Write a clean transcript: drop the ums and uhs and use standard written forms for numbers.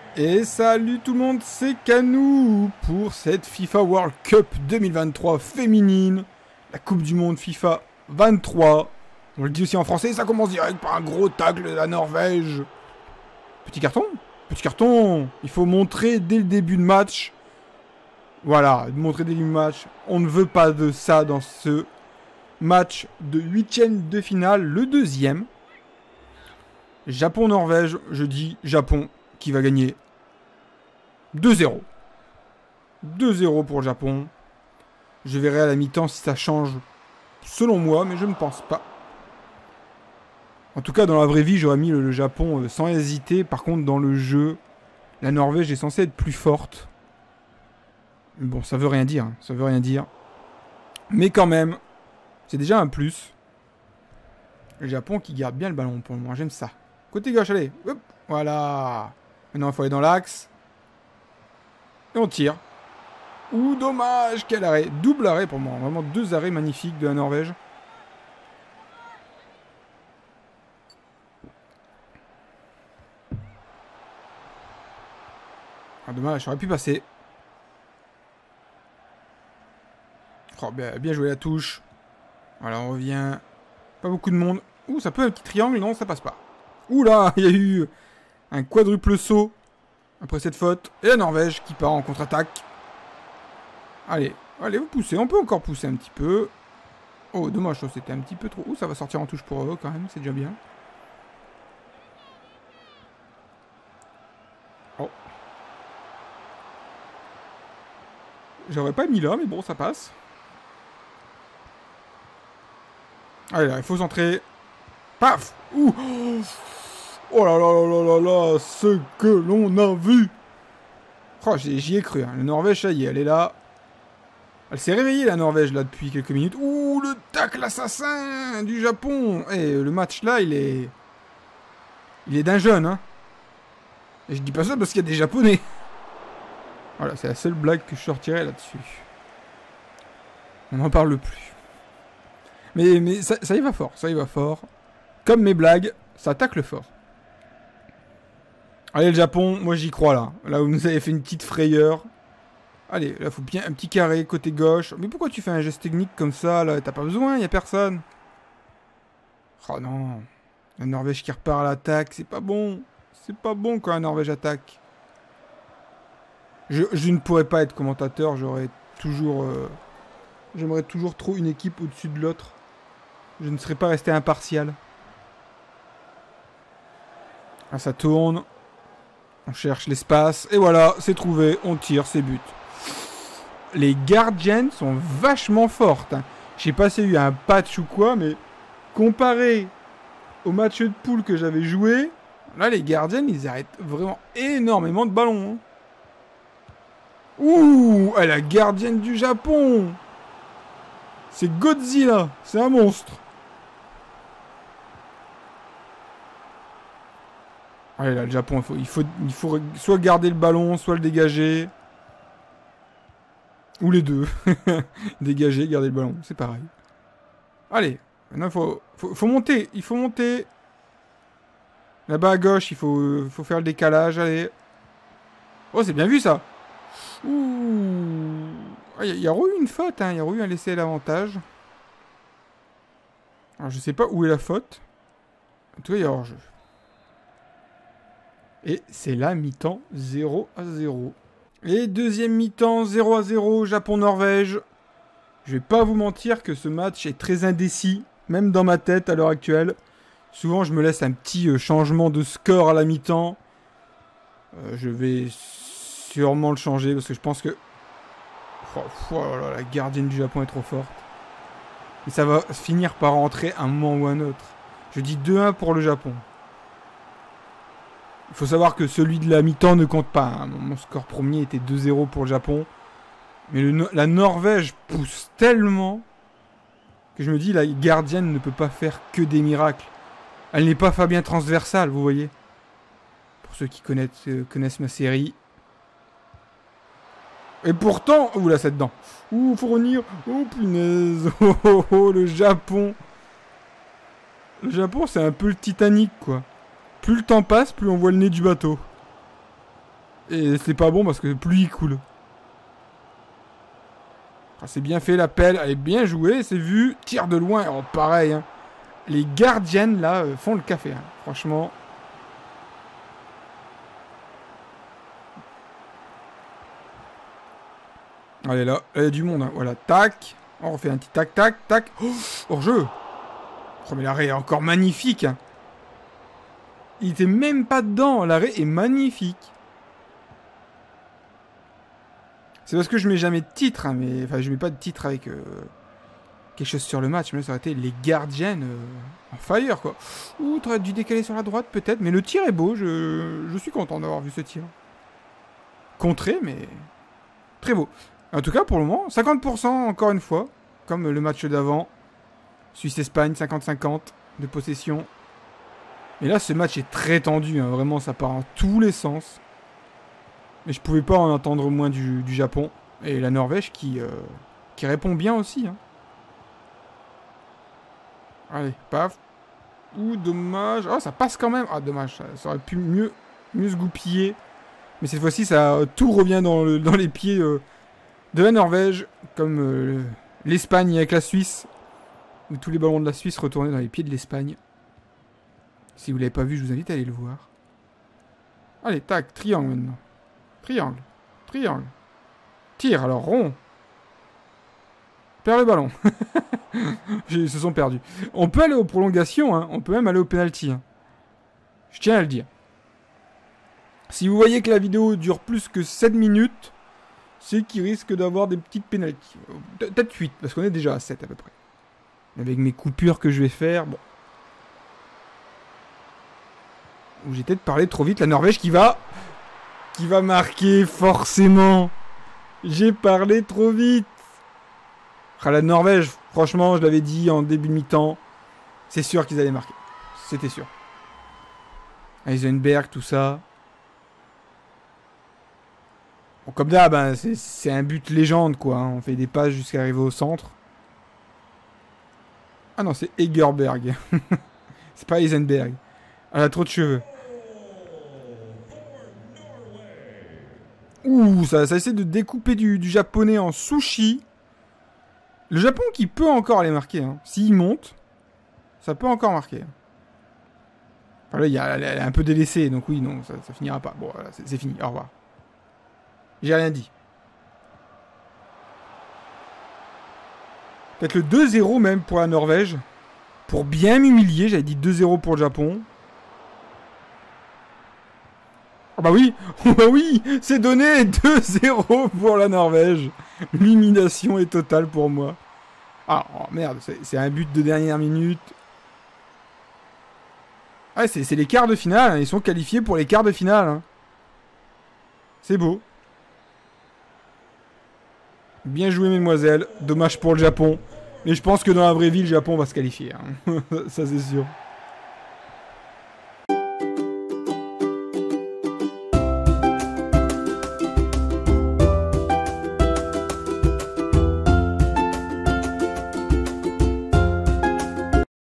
Et salut tout le monde, c'est Canou pour cette FIFA World Cup 2023 féminine, la Coupe du Monde FIFA 23. On le dit aussi en français, ça commence direct par un gros tacle de la Norvège. Petit carton. Il faut montrer dès le début de match. Voilà, montrer dès le début de match. On ne veut pas de ça dans ce match de 8e de finale, le deuxième. Japon-Norvège, je dis Japon qui va gagner 2-0. 2-0 pour le Japon. Je verrai à la mi-temps si ça change selon moi, mais je ne pense pas. En tout cas, dans la vraie vie, j'aurais mis le Japon sans hésiter. Par contre, dans le jeu, la Norvège est censée être plus forte. Bon, ça veut rien dire. Ça veut rien dire. Mais quand même, c'est déjà un plus. Le Japon qui garde bien le ballon pour le moment. J'aime ça. Côté gauche, allez. Hop, voilà. Maintenant, il faut aller dans l'axe. Et on tire. Ouh, dommage. Quel arrêt. Double arrêt pour moi. Vraiment deux arrêts magnifiques de la Norvège. Ah, dommage, j'aurais pu passer. Oh, bien joué la touche. Voilà, on revient. Pas beaucoup de monde. Ouh, ça peut un petit triangle. Non, ça passe pas. Ouh là, il y a eu un quadruple saut après cette faute. Et la Norvège qui part en contre-attaque. Allez, vous poussez. On peut encore pousser un petit peu. Oh, dommage, c'était un petit peu trop. Ouh, ça va sortir en touche pour eux quand même. C'est déjà bien. Oh. J'aurais pas mis là, mais bon, ça passe. Allez, là, il faut centrer. Paf! Ouh! Oh là là là là là là! Ce que l'on a vu! Oh, j'y ai cru. Hein. La Norvège, ça y est, elle est là. Elle s'est réveillée, la Norvège, là, depuis quelques minutes. Ouh, le tacle assassin du Japon! Et le match, là, il est d'un jeune, hein. Et je dis pas ça parce qu'il y a des Japonais. Voilà, c'est la seule blague que je sortirais là-dessus. On n'en parle plus. Mais ça y va fort, ça y va fort. Comme mes blagues, ça tacle fort. Allez, le Japon, moi j'y crois là. Là où vous nous avez fait une petite frayeur. Allez, là faut bien un petit carré côté gauche. Mais pourquoi tu fais un geste technique comme ça là? T'as pas besoin, y a personne. Oh non. La Norvège qui repart à l'attaque, c'est pas bon. C'est pas bon quand la Norvège attaque. Je ne pourrais pas être commentateur, j'aurais toujours... J'aimerais toujours trop une équipe au-dessus de l'autre. Je ne serais pas resté impartial. Ah, ça tourne. On cherche l'espace. Et voilà, c'est trouvé. On tire, c'est but. Les gardiennes sont vachement fortes. Hein. Je sais pas s'il y a eu un patch ou quoi, mais comparé au match de poule que j'avais joué, là, les gardiennes, ils arrêtent vraiment énormément de ballons. Hein. Ouh, la gardienne du Japon. C'est Godzilla. C'est un monstre. Allez là, le Japon, il faut soit garder le ballon, soit le dégager. Ou les deux. Dégager, garder le ballon, c'est pareil. Allez, maintenant il faut monter, il faut monter. Là-bas à gauche, il faut faire le décalage, allez. Oh, c'est bien vu ça. Ouh. Il y a eu une faute, hein. Il y a eu un laisser l'avantage. Alors je sais pas où est la faute. En tout cas, il y a hors-jeu. Et c'est la mi-temps 0-0. Et deuxième mi-temps 0-0, Japon-Norvège. Je vais pas vous mentir que ce match est très indécis, même dans ma tête à l'heure actuelle. Souvent, je me laisse un petit changement de score à la mi-temps. Je vais sûrement le changer parce que je pense que... Oh là là, la gardienne du Japon est trop forte. Et ça va finir par rentrer un moment ou un autre. Je dis 2-1 pour le Japon. Il faut savoir que celui de la mi-temps ne compte pas. Hein. Mon score premier était 2-0 pour le Japon. Mais la Norvège pousse tellement que je me dis la gardienne ne peut pas faire que des miracles. Elle n'est pas Fabien Transversal, vous voyez. Pour ceux qui connaissent ma série. Et pourtant... Ouh là, c'est dedans. Ouh, faut revenir. Oh, punaise. Oh, oh, oh, le Japon. Le Japon, c'est un peu le Titanic, quoi. Plus le temps passe, plus on voit le nez du bateau. Et c'est pas bon parce que plus il coule. Ah, c'est bien fait l'appel, elle est bien jouée, c'est vu. Tir de loin, oh, pareil. Hein. Les gardiennes là font le café. Hein. Franchement. Allez là, il y a du monde. Hein. Voilà, tac. On refait un petit tac, tac, tac. Oh, hors-jeu. Oh, mais l'arrêt est encore magnifique. Hein. Il était même pas dedans. L'arrêt est magnifique. C'est parce que je mets jamais de titre. Hein, mais enfin, je mets pas de titre avec quelque chose sur le match. Mais là, ça aurait été les gardiennes en fire, quoi. Ouh, t'aurais dû décaler sur la droite, peut-être. Mais le tir est beau. Je suis content d'avoir vu ce tir. Contré, mais très beau. En tout cas, pour le moment, 50% encore une fois. Comme le match d'avant. Suisse-Espagne, 50-50 de possession. Et là, ce match est très tendu. Hein. Vraiment, ça part en tous les sens. Mais je pouvais pas en entendre moins du Japon. Et la Norvège qui répond bien aussi. Hein. Allez, paf. Ouh, dommage. Oh, ça passe quand même. Ah, dommage. Ça aurait pu mieux se goupiller. Mais cette fois-ci, tout revient dans les pieds de la Norvège. Comme l'Espagne avec la Suisse. Où tous les ballons de la Suisse retournaient dans les pieds de l'Espagne. Si vous l'avez pas vu, je vous invite à aller le voir. Allez, tac, triangle maintenant. Triangle. Triangle. Tire, alors rond. Perd le ballon. Ils se sont perdus. On peut aller aux prolongations, hein. On peut même aller au penalty. Hein. Je tiens à le dire. Si vous voyez que la vidéo dure plus que 7 minutes, c'est qu'il risque d'avoir des petites pénalties. Peut-être 8, parce qu'on est déjà à 7 à peu près. Avec mes coupures que je vais faire, bon. Ou j'ai peut-être parlé trop vite. La Norvège qui va marquer, forcément. J'ai parlé trop vite. Ah, la Norvège, franchement, je l'avais dit en début de mi-temps. C'est sûr qu'ils allaient marquer. C'était sûr. Heisenberg, tout ça. Bon, comme d'hab, hein, c'est un but légende, quoi. Hein. On fait des passes jusqu'à arriver au centre. Ah non, c'est Egerberg. C'est pas Heisenberg. Elle a trop de cheveux. Ouh, ça essaie de découper du japonais en sushi. Le Japon qui peut encore les marquer. Hein. S'il monte, ça peut encore marquer. Enfin là, elle est un peu délaissée, donc oui, non, ça finira pas. Bon, voilà, c'est fini, au revoir. J'ai rien dit. Peut-être le 2-0 même pour la Norvège. Pour bien m'humilier, j'avais dit 2-0 pour le Japon. Oh bah oui, oh bah oui, c'est donné 2-0 pour la Norvège. L'humiliation est totale pour moi. Ah, oh merde, c'est un but de dernière minute. Ah, c'est les quarts de finale, hein. Ils sont qualifiés pour les quarts de finale. Hein. C'est beau. Bien joué, mesdemoiselles. Dommage pour le Japon. Mais je pense que dans la vraie vie, le Japon va se qualifier. Hein. Ça, c'est sûr.